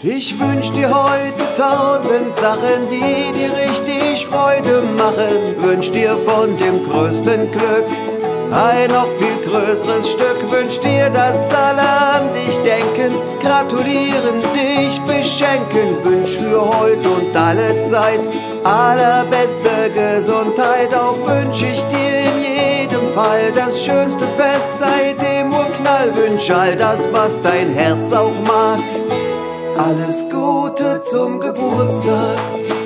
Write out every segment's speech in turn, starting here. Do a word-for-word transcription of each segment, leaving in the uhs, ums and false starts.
Ich wünsch dir heute tausend Sachen, die dir richtig Freude machen. Wünsch dir von dem größten Glück ein noch viel größeres Stück. Wünsch dir, dass alle an dich denken, gratulieren, dich beschenken. Wünsch für heute und alle Zeit allerbeste Gesundheit. Auch wünsch ich dir in jedem Fall das schönste Fest seit dem Urknall. Wünsch all das, was dein Herz auch mag. Alles Gute zum Geburtstag.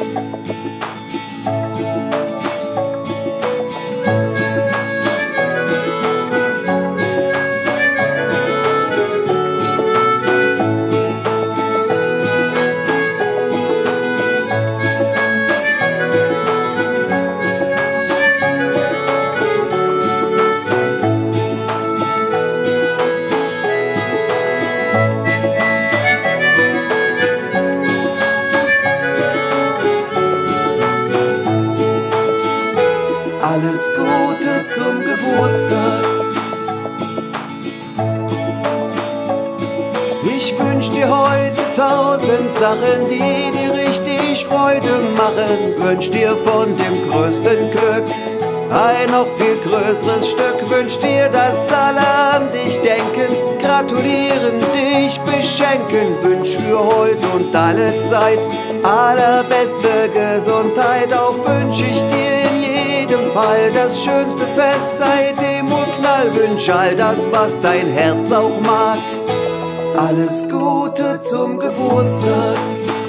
Alles Gute zum Geburtstag. Ich wünsch dir heute tausend Sachen, die dir richtig Freude machen. Wünsch dir von dem größten Glück ein noch viel größeres Stück. Wünsch dir, dass alle an dich denken, gratulieren, dich beschenken. Wünsch für heute und alle Zeit allerbeste Gesundheit. Auch wünsch ich dir in jedem Fall das schönste Fest seit dem Urknall. Wünsch all das, was dein Herz auch mag. Alles Gute zum Geburtstag.